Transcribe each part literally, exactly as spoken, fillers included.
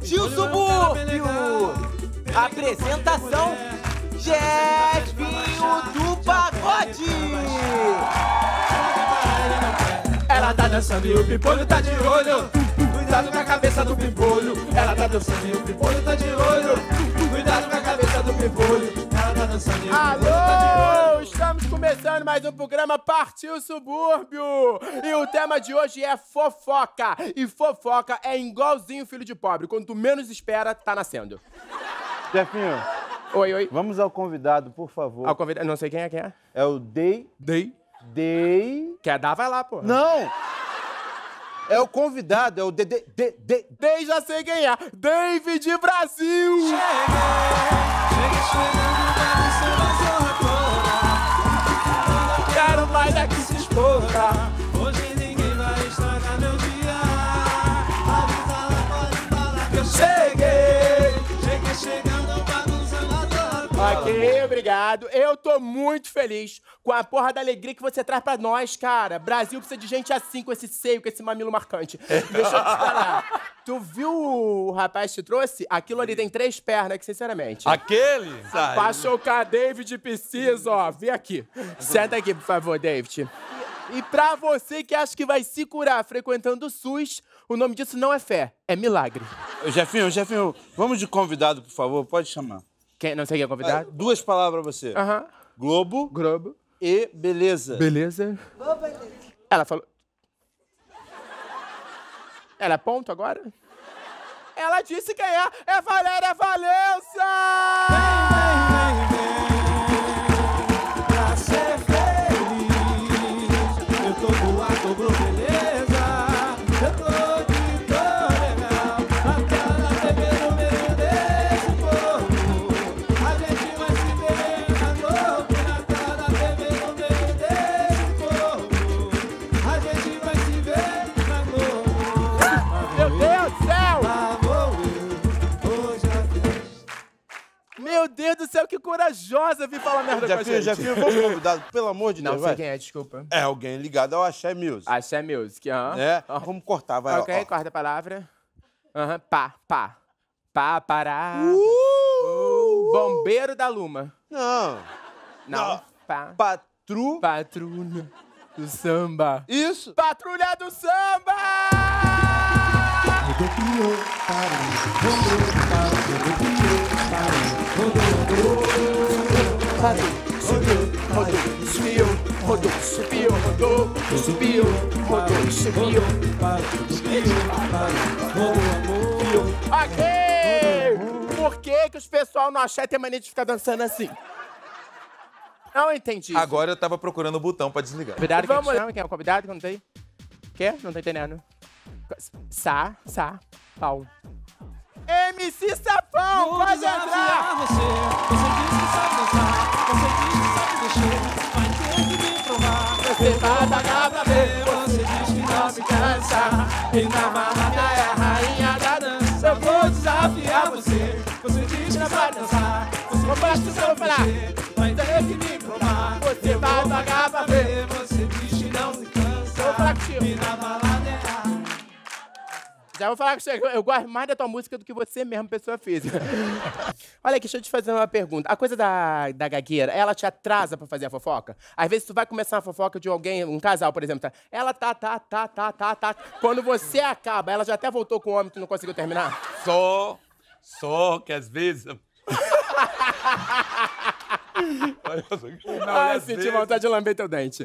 Partiu Subúrbio! Apresentação, Jefinho do Pagode! Ela tá dançando e o pimpolho tá de olho. Cuidado com a cabeça do pimpolho. Ela tá dançando e o pimpolho tá de olho. Cuidado com a cabeça do pimpolho. Ela tá dançando e o pimpolho tá de olho. Alô! Estamos começando mais um programa Partiu Subúrbio! E o tema de hoje é fofoca. E fofoca é igualzinho filho de pobre. Quando tu menos espera, tá nascendo. Jefinho, Oi, oi. vamos ao convidado, por favor. Ao convidado, não sei quem é, quem é. É o Day... Dei. Day... Quer dar, vai lá, porra. Não! É o convidado, é o D D... D D... Dei, já sei quem é. David Brasil! Chega chegando, bagunçando a zorra toda. Quero mais daqui se exportar. Hoje ninguém vai estragar meu dia. Avisa lá, pode falar que eu Cheguei! cheguei chegando, bagunçando a zorra toda. Ok, obrigado. Eu tô muito feliz com a porra da alegria que você traz pra nós, cara. Brasil precisa de gente assim, com esse seio, com esse mamilo marcante. Deixa eu te falar. Tu viu o rapaz que te trouxe? Aquilo ali tem três pernas, que sinceramente. Aquele? Sai. Pra chocar David precisa, ó. Vem aqui. Senta aqui, por favor, David. E pra você que acha que vai se curar frequentando o SUS, o nome disso não é fé, é milagre. Ô, Jefinho, Jefinho, vamos de convidado, por favor, pode chamar. Quem, não sei quem é Ah, convidado? duas palavras pra você. Aham. Globo Globo. e beleza. Beleza. Ela falou... Ela é ponto agora? Ela disse quem é. É Valéria Valença! Pra ser feliz, eu tô boa, tô bro, beleza. Eu tô de tô legal. Aquela bebê no meio desse povo. A gente vai se ver na Globo. Naquela bebê no meio desse povo. A gente vai se ver na Globo. Meu Deus do céu! Lá vou eu, hoje a festa. Meu Deus do céu, que corajosa vir falar merda com a Jefinho, gente. Jefinho, vamos convidado, pelo amor de Não Deus, sei vai. quem é, desculpa. É alguém ligado ao Axé Music. Axé Music, aham. É, vamos cortar, vai. Ok, ó. quarta palavra. Aham, pá, pá. Pá, pará. Uh! Bombeiro da Luma. Não. Não. Não. Pá. Patru... Patrulha do samba. Isso. Patrulha do samba! Subiu, rodou, subiu, rodou, subiu, rodou, subiu. Ok! Por que que os pessoal no axé tem mania de ficar dançando assim? Não entendi. Agora eu tava procurando o botão pra desligar. Convidado, quem te chama? Quem é o convidado? Quem não tem? Quê? Não tô entendendo. Sá, sá, pau. M C Sapão, Vou pode desafiar entrar! você. Você disse que sabe dançar. Você disse que sabe mexer. Vai ter que me provar. Você vai pagar pra ver. Você diz que não se cansa. E na balada é a rainha da dança. Eu vou desafiar você. Você diz que sabe dançar. Você Vou falar, diz que eu vou sabe falar. mexer. Vai ter que me provar. Você Eu vai vou pagar pra ver. Você diz que não se cansa. Eu vou falar contigo. E na balada é a... Já vou falar que você, eu gosto mais da tua música do que você mesmo, pessoa física. Olha aqui, deixa eu te fazer uma pergunta. A coisa da, da gagueira, ela te atrasa pra fazer a fofoca? Às vezes tu vai começar uma fofoca de alguém, um casal, por exemplo, tá? Ela tá, tá, tá, tá, tá, tá. Quando você acaba, ela já até voltou com o homem que tu não conseguiu terminar? Só, só que às vezes... Olha só. Não, Ai, às senti vezes- vontade de lamber teu dente.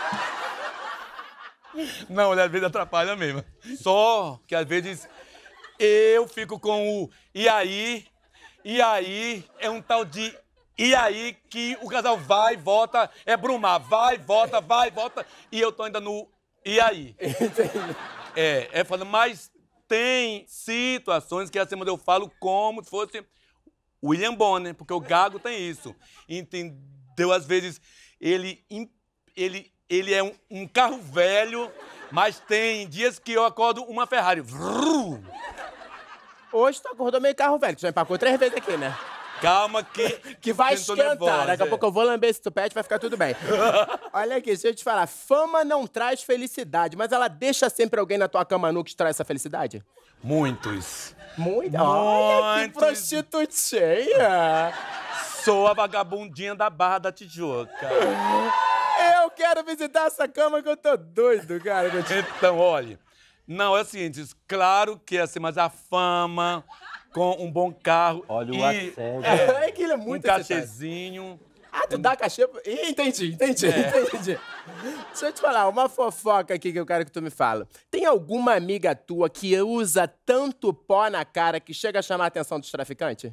Não, às vezes atrapalha mesmo. Só que às vezes eu fico com o e aí, e aí, é um tal de e aí que o casal vai, volta, é Brumar, vai, volta, vai, volta, e eu tô ainda no e aí. É, é falando, mas tem situações que acima eu falo como se fosse William Bonner, porque o gago tem isso. Entendeu? Às vezes ele ele ele é um, um carro velho, mas tem dias que eu acordo uma Ferrari. Vrrr. Hoje tu acordou meio carro velho, tu já empacou três vezes aqui, né? Calma que... Que vai eu tô esquentar. nervosa, Daqui a é. pouco eu vou lamber esse tupete e vai ficar tudo bem. Olha aqui, deixa eu te falar. Fama não traz felicidade, mas ela deixa sempre alguém na tua cama nu que te traz essa felicidade? Muitos. Muito. Olha que Muitos. prostitutinha. Sou a vagabundinha da Barra da Tijuca. Eu quero visitar essa cama que eu tô doido, cara. Então, olha, não, é o seguinte, claro que é assim, mas a fama, com um bom carro Olha o e assédio. É que ele é um muito excitado. cachezinho. Ah, tu dá cachê? Ih, entendi, entendi, É. entendi. Deixa eu te falar, uma fofoca aqui que eu quero que tu me fala. Tem alguma amiga tua que usa tanto pó na cara que chega a chamar a atenção dos traficantes?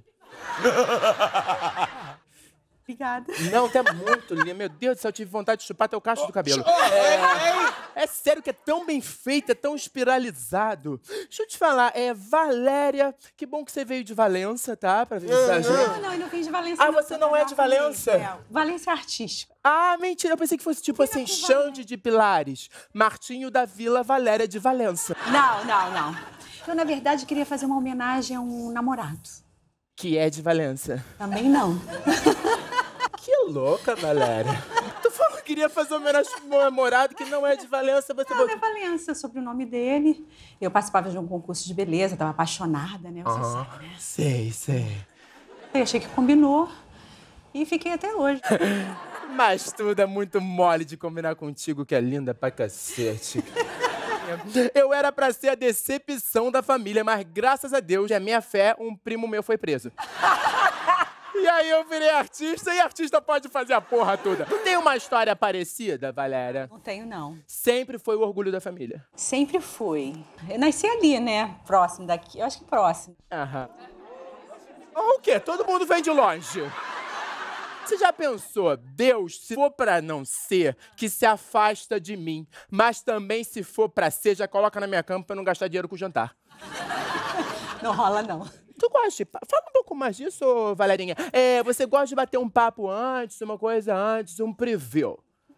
Obrigada. Não, tá muito linda. Meu Deus do céu, eu tive vontade de chupar teu cacho do cabelo. É, é sério que é tão bem feito, é tão espiralizado. Deixa eu te falar, é Valéria, que bom que você veio de Valença, tá? Pra visitar a gente. Não, não, eu não vim de Valência. Ah, você não é de Valença? É, Valência artística. Ah, mentira, eu pensei que fosse tipo assim, Xande de Pilares, Martinho da Vila, Valéria de Valença. Não, não, não. Eu, na verdade, queria fazer uma homenagem a um namorado. Que é de Valença. Também não. Que louca, Valéria. Tu falou que queria fazer homenagem pro meu namorado que não é de Valença, você Não, botou... é Valença, sobre o nome dele. Eu participava de um concurso de beleza, tava apaixonada, né? Você sabe, né? Sei, sei. Eu achei que combinou e fiquei até hoje. Mas tudo é muito mole de combinar contigo, que é linda pra cacete. Eu era pra ser a decepção da família, mas graças a Deus, a minha fé, um primo meu foi preso. E aí eu virei artista e artista pode fazer a porra toda. Tu tem uma história parecida, Valéria? Não tenho, não. Sempre foi o orgulho da família. Sempre fui. Eu nasci ali, né? Próximo daqui. Eu acho que próximo. Aham. O quê? Todo mundo vem de longe. Você já pensou, Deus, se for pra não ser, que se afasta de mim, mas também se for pra ser, já coloca na minha cama pra não gastar dinheiro com jantar. Não rola, não. Tu gosta de... Fala um pouco mais disso, Valerinha. É, você gosta de bater um papo antes, uma coisa antes, um preview.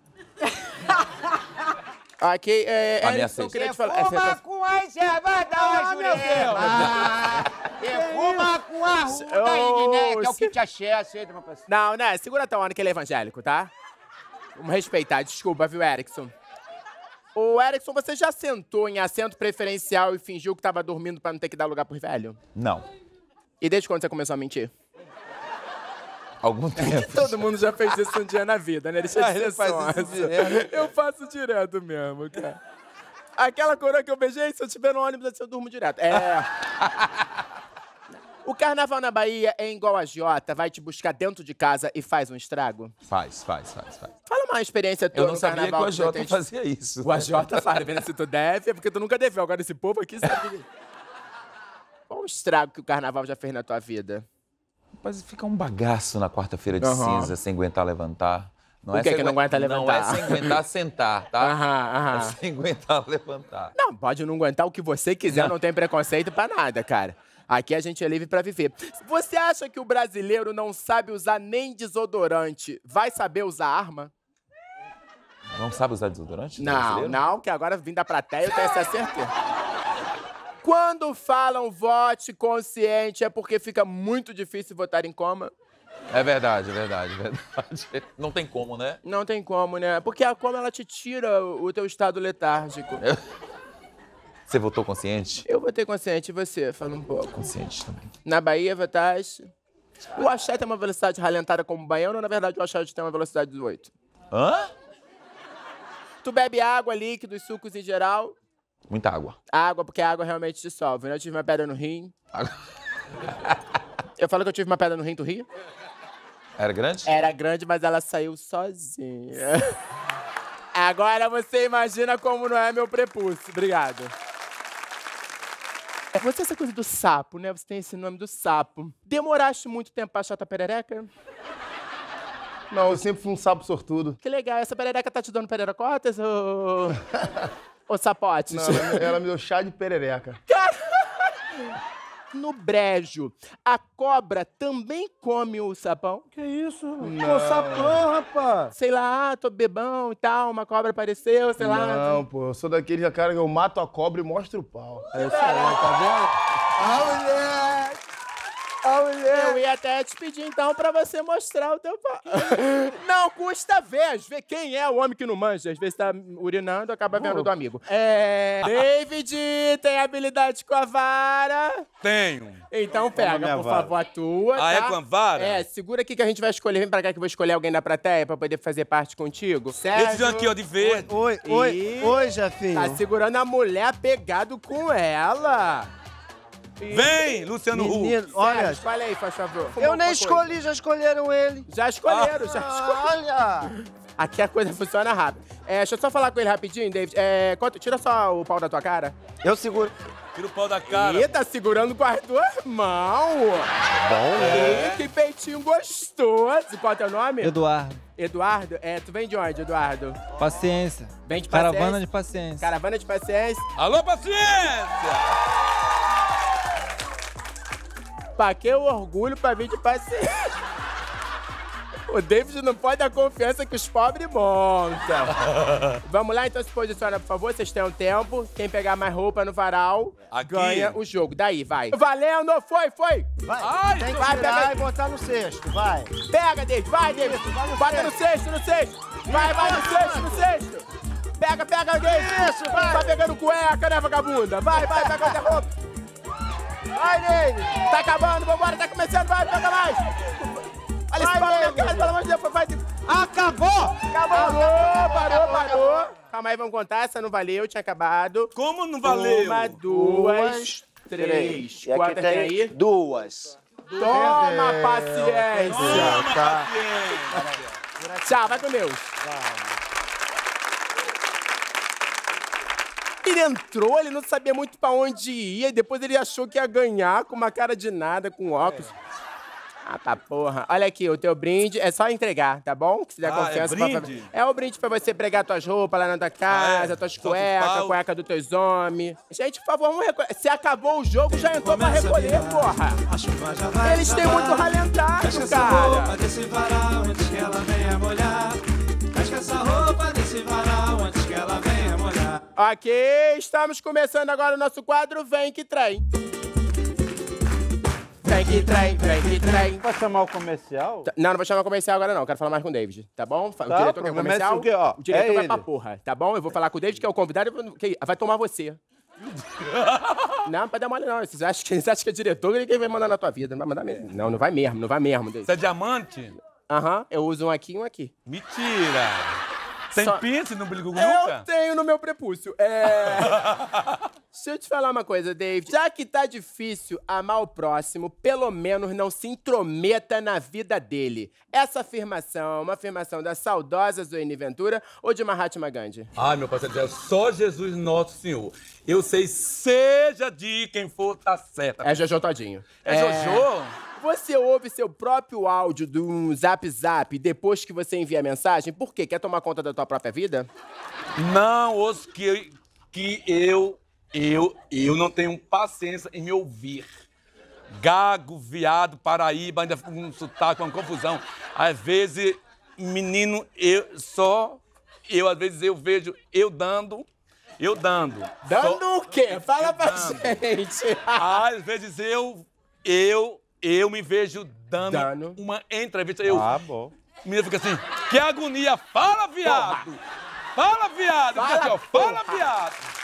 Ok, é... A minha Erickson, sexta. queria te falar... Fuma com a erva da Jurema. Fuma com a rua da Iriné, que é o que te achei, aceita, meu parceiro. Não, né? Segura a tua onda que ele é evangélico, tá? Vamos respeitar. Desculpa, viu, Erickson? Ô, Erickson, você já sentou em assento preferencial e fingiu que tava dormindo pra não ter que dar lugar pro velho? Não. E desde quando você começou a mentir? Algum tempo. Todo mundo já fez isso um dia na vida, né? Deixa Ah, de ele ser faz sonsa. isso direto. Eu faço direto mesmo, cara. Aquela coroa que eu beijei, se eu estiver no ônibus, assim, eu durmo direto. É... O carnaval na Bahia é igual a Jota, vai te buscar dentro de casa e faz um estrago? Faz, faz, faz, faz. Fala uma experiência tua Eu não no sabia que carnaval o A J você tem- fazia isso. O A J fala, vendo se tu deve, é porque tu nunca deveu. Agora esse povo aqui sabe. Qual o estrago que o carnaval já fez na tua vida? Mas fica um bagaço na quarta-feira de Aham. cinza, sem aguentar levantar. Não Por que sem que não aguen- aguenta Não é levantar? sem aguentar sentar, tá? Aham, aham. É sem aguentar levantar. Não, pode não aguentar o que você quiser, não, tem preconceito pra nada, cara. Aqui a gente é livre pra viver. Você acha que o brasileiro não sabe usar nem desodorante, vai saber usar arma? Não sabe usar desodorante? Não, brasileiro? não, que agora vim da plateia eu tenho essa certeza. Quando falam vote consciente, é porque fica muito difícil votar em coma? É verdade, é verdade, é verdade. Não tem como, né? Não tem como, né? Porque a coma, ela te tira o teu estado letárgico. Você votou consciente? Eu votei consciente, e você? Fala um pouco. Consciente também. Na Bahia, votaste? O axé tem uma velocidade ralentada como o baiano ou, na verdade, o axé tem uma velocidade de oito? Hã? Tu bebe água, líquidos, sucos em geral? Muita água. Água, porque a água realmente dissolve, né? Eu tive uma pedra no rim. Água. Eu falo que eu tive uma pedra no rim, tu ri? Era grande? Era grande, mas ela saiu sozinha. Agora você imagina como não é meu prepúcio. Obrigado. Você, essa coisa do sapo, né? Você tem esse nome do sapo. Demoraste muito tempo pra achar tua perereca? Não, eu sempre fui um sapo sortudo. Que legal. Essa perereca tá te dando pererecotas ou... ou sapotes? Não, ela, ela me deu chá de perereca. No brejo, a cobra também come o sapão? Que isso? Pô, sapão, rapaz. Sei lá, tô bebão e tal, uma cobra apareceu, sei lá. Não, pô, eu sou daquele cara que eu mato a cobra e mostro o pau. É isso aí, tá vendo? Ah, mulher! A mulher. Eu ia até te pedir, então, pra você mostrar o teu pau. Não custa ver, ver quem é o homem que não manja. Às vezes tá urinando, acaba vendo do amigo. É... David, tem habilidade com a vara? Tenho. Então pega, minha por vara. favor, a tua, Ah, tá? é com a vara? É, segura aqui que a gente vai escolher. Vem pra cá que eu vou escolher alguém da plateia pra poder fazer parte contigo. Sérgio. Esse aqui, ó, de verde. Oi, oi, E- oi, Jefinho. Tá segurando a mulher pegado com ela. Vem, Luciano Huck. Menino, olha, Sérgio, fala aí, faz favor. Fuma eu alguma nem coisa. escolhi, já escolheram ele. Já escolheram, já escolheram. Olha. Aqui a coisa funciona rápido. É, deixa eu só falar com ele rapidinho, David. É, quanto- tira só o pau da tua cara. Eu seguro. Tira o pau da cara. Ih, tá segurando com as duas mãos. Bom, Ih, que peitinho gostoso. Qual é o teu nome? Eduardo, Eduardo? É, tu vem de onde, Eduardo? paciência. Vem de paciência? Caravana de paciência. Caravana de paciência. Alô, paciência! Pra que o orgulho pra vir de paciência? O David não pode dar confiança que os pobres montam. Vamos lá, então se posiciona, por favor. Vocês têm um tempo. Quem pegar mais roupa no varal Aqui. ganha o jogo. Daí, vai. Valendo! Foi, foi! vai. Ai, Tem que vai, tirar pega aí. e botar no cesto, vai. Pega, David! Vai, David! Bota no cesto, no cesto! Vai, vai no cesto, no cesto! Pega, pega, David! Isso, vai. Tá pegando cueca, né, vagabunda? Vai, vai, pega outra roupa! Vai, David. Tá acabando, vambora, tá começando, vai, pega mais! Olha esse Vai, pau na minha David. cara, pelo amor de Deus, vai! Acabou! Acabou! Parou, parou! Calma aí, vamos contar, essa não valeu, tinha acabado. como não valeu? Uma, duas, três. E aqui Quantas tem aí? duas. Toma paciência! Toma, Tá. paciência. Tchau, vai com Deus. Ele entrou, ele não sabia muito pra onde ia, e depois ele achou que ia ganhar com uma cara de nada, com óculos. Ah, tá porra. Olha aqui, o teu brinde é só entregar, tá bom? Que se der Ah, é confiança pra- brinde? É o brinde pra você pregar tuas roupas lá na tua casa, Ah, é? tuas Solta o cuecas, pau. cueca dos teus homens. Gente, por favor, vamos recolher. Se acabou o jogo, já entrou pra recolher, porra. A chuva já vai Eles têm muito desabar. ralentado, Pesca essa cara. roupa desse varal antes que ela venha molhar. Pesca essa roupa desse varal antes que ela venha molhar. Ok, estamos começando agora o nosso quadro Vem Que Trem. Vem que trem, vem que trem. Vai chamar o comercial? Tá- Não, não vou chamar comercial agora não, quero falar mais com o David, tá bom? Fa- Tá, o diretor o quer problema é comercial, esse o quê, ó, o diretor é vai pra ele. porra, tá bom? Eu vou falar com o David, que é o convidado, eu vou- que- vai tomar você. Não, não pode dar mole não, vocês acham que, vocês acham que é diretor, ninguém vai mandar na tua vida, não vai mandar mesmo. Não, não vai mesmo, não vai mesmo, David. Você é diamante? Aham, eu uso um aqui e um aqui. Mentira. Tem Só- pince no Billy Gugu Eu nunca? tenho no meu prepúcio. É... Deixa eu te falar uma coisa, David. Já que tá difícil amar o próximo, pelo menos não se intrometa na vida dele. Essa afirmação é uma afirmação da saudosa Zoe Ventura ou de Mahatma Gandhi? Ai, meu parceiro, é só Jesus Nosso Senhor. Eu sei, seja de quem for, tá certo. É Jojo Todinho. É Jojo? Você ouve seu próprio áudio do Zap Zap depois que você envia a mensagem? Por quê? Quer tomar conta da tua própria vida? Não, ouço que, que eu, eu, eu não tenho paciência em me ouvir. Gago, viado, Paraíba, ainda com um sotaque, uma confusão. Às vezes, menino, eu só, eu às vezes eu vejo eu dando, eu dando. Dando Só- o quê? Fala pra dando. gente. Às vezes eu, eu, eu me vejo dando, Dando. uma entrevista. Eu, Ah, bom. o menino fica assim, que agonia, fala, viado! Fala, viado! Fala, Fica assim, ó, fala, porra. viado!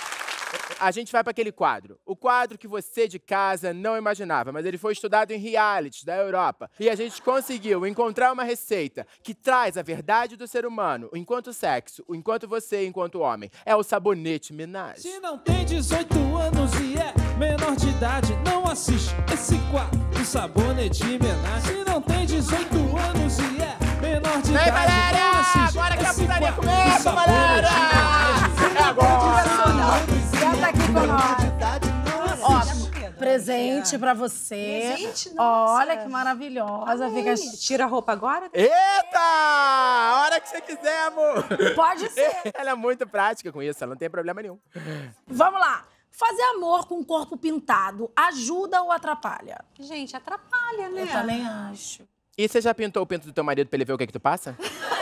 A gente vai para aquele quadro. O quadro que você de casa não imaginava, mas ele foi estudado em realities da Europa. E a gente conseguiu encontrar uma receita que traz a verdade do ser humano, enquanto sexo, enquanto você, enquanto homem. É o sabonete Minaj. Se não tem dezoito anos e é menor de idade, não assiste esse quadro do Sabonete Menage. Se não tem dezoito anos e é menor de Vem, idade, galera! não assiste Agora que a esse putaria quadro do começa, Sabonete galera! Menage. É agora! Senta aqui com nós. Ó, presente pra você. Presente? Nossa. Olha que maravilhosa. Fica... Tira a roupa agora? Eita! A hora que você quiser, amor! Pode ser. Ela é muito prática com isso, ela não tem problema nenhum. Vamos lá. Fazer amor com o corpo pintado ajuda ou atrapalha? Gente, atrapalha, né? Eu também acho. E você já pintou o pinto do teu marido pra ele ver o que que tu passa?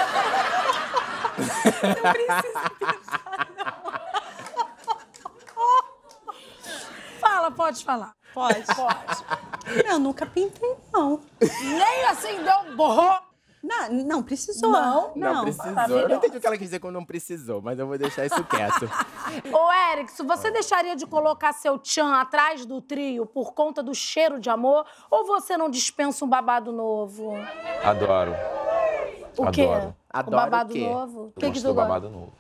Não precisa pintar, não. Fala, pode falar. Pode? Pode. Eu nunca pintei, não. Nem assim deu borrou. Não, não precisou. Não? Não, Não. precisou. Eu Maravilhoso. não entendi o que ela quis dizer quando não precisou, mas eu vou deixar isso quieto. Ô, Eric, você deixaria de colocar seu tchan atrás do trio por conta do cheiro de amor? Ou você não dispensa um babado novo? Adoro. O quê? Adoro. Adoro o babado o quê? novo? O Eu que, que gosto tu do gosta? babado novo.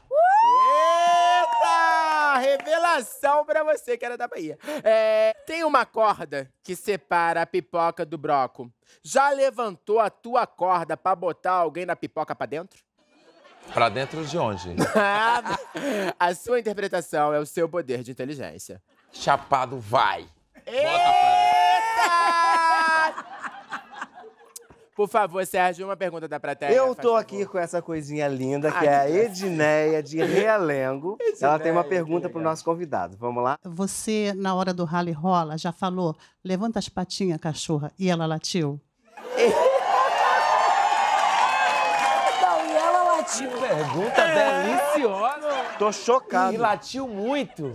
Eita! Revelação pra você que era da Bahia. É, tem uma corda que separa a pipoca do broco. Já levantou a tua corda pra botar alguém na pipoca pra dentro? Pra dentro de onde? A sua interpretação é o seu poder de inteligência. Chapado vai. Eita! Por favor, Sérgio, uma pergunta da plateia. Eu faz tô favor. aqui com essa coisinha linda, que Ai, é a que Edneia de Realengo. Ela tem uma Edneia, pergunta que pro legal. nosso convidado. Vamos lá? Você, na hora do rally rola, já falou, levanta as patinhas, cachorra, e ela latiu? Não, e ela latiu. Pergunta deliciosa. Tô chocado. E latiu muito.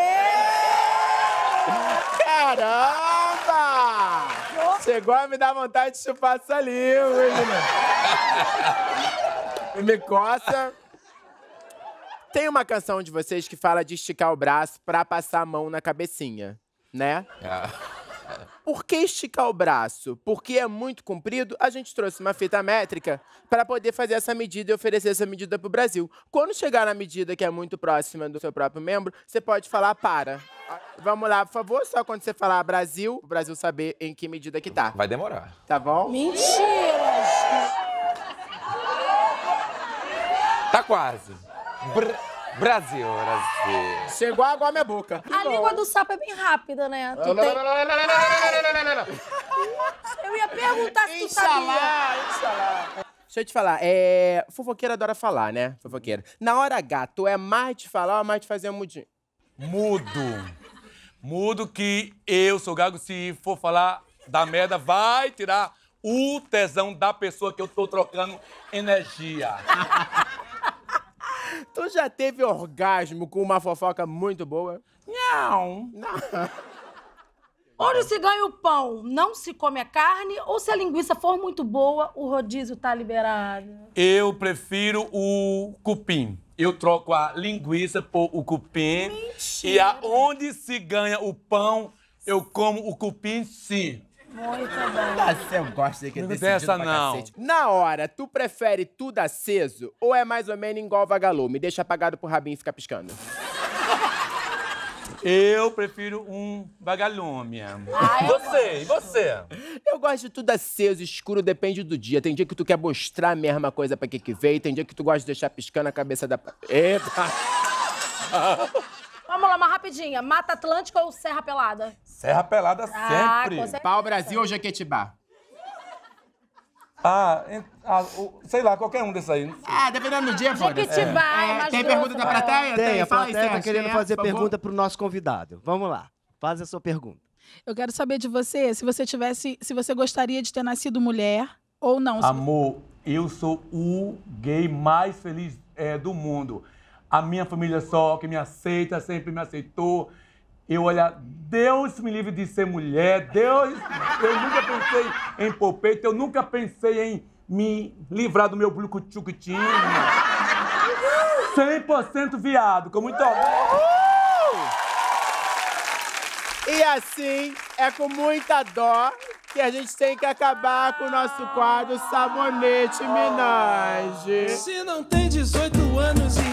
Caramba! Chegou a me dar vontade de chupar essa língua, hein, menina? Me coça. Tem uma canção de vocês que fala de esticar o braço pra passar a mão na cabecinha, né? Por que esticar o braço? Porque é muito comprido, a gente trouxe uma fita métrica para poder fazer essa medida e oferecer essa medida para o Brasil. Quando chegar na medida que é muito próxima do seu próprio membro, você pode falar para. Vamos lá, por favor, só quando você falar Brasil, o Brasil saber em que medida que tá. Vai demorar. Tá bom? Mentiras! Tá quase. Br Brasil, Brasil. Chegou agora a minha boca. A língua do sapo é bem rápida, né? Tu Não, tem... não, não, não, não, não, não, não, não, não. Eu ia perguntar se tu sabia. Inxalá, inxalá. Deixa eu te falar, é... fofoqueira adora falar, né? Fofoqueira. Na hora H, tu é mais de falar ou mais de fazer um mudinho? Mudo. Mudo que eu sou gago, se for falar da merda, vai tirar o tesão da pessoa que eu tô trocando energia. Tu já teve orgasmo com uma fofoca muito boa? Não. Onde se ganha o pão, não se come a carne, ou se a linguiça for muito boa, o rodízio tá liberado? Eu prefiro o cupim. Eu troco a linguiça por o cupim. Mentira. E aonde se ganha o pão, eu como o cupim sim. Muito bem. Nossa, eu gosto de que é Não decidido dessa, pra não. cacete. Na hora, tu prefere tudo aceso ou é mais ou menos igual vagalume? Deixa apagado pro rabinho e fica piscando. Eu prefiro um vagalume. Ah, eu Você, e você? Eu gosto de tudo aceso, escuro, depende do dia. Tem dia que tu quer mostrar a mesma coisa pra que que veio, tem dia que tu gosta de deixar piscando a cabeça da... Eita! Vamos lá, uma rapidinha. Mata Atlântica ou Serra Pelada? Serra Pelada Ah, sempre. com certeza. Pau Brasil ou Jequitibá? Ah, en- ah, o- sei lá, qualquer um desses aí. Ah, dependendo do dia, foda-se. Jequitibá, é mais Tem grosso, pergunta da né? plateia? Tem, a Fala aí, plateia tá Sérgio, querendo quem é, fazer por favor? pergunta pro nosso convidado. Vamos lá. Faz a sua pergunta. Eu quero saber de você, se você tivesse, se você gostaria de ter nascido mulher ou não. Amor, eu sou o gay mais feliz é, do mundo. A minha família só que me aceita, sempre me aceitou. Eu, olha, Deus me livre de ser mulher. Deus, eu nunca pensei em pôr peito, eu nunca pensei em me livrar do meu brucuchucutinho. cem por cento viado, com muito amor. E assim, é com muita dó que a gente tem que acabar com o nosso quadro Sabonete Minaj. Se não tem dezoito anos e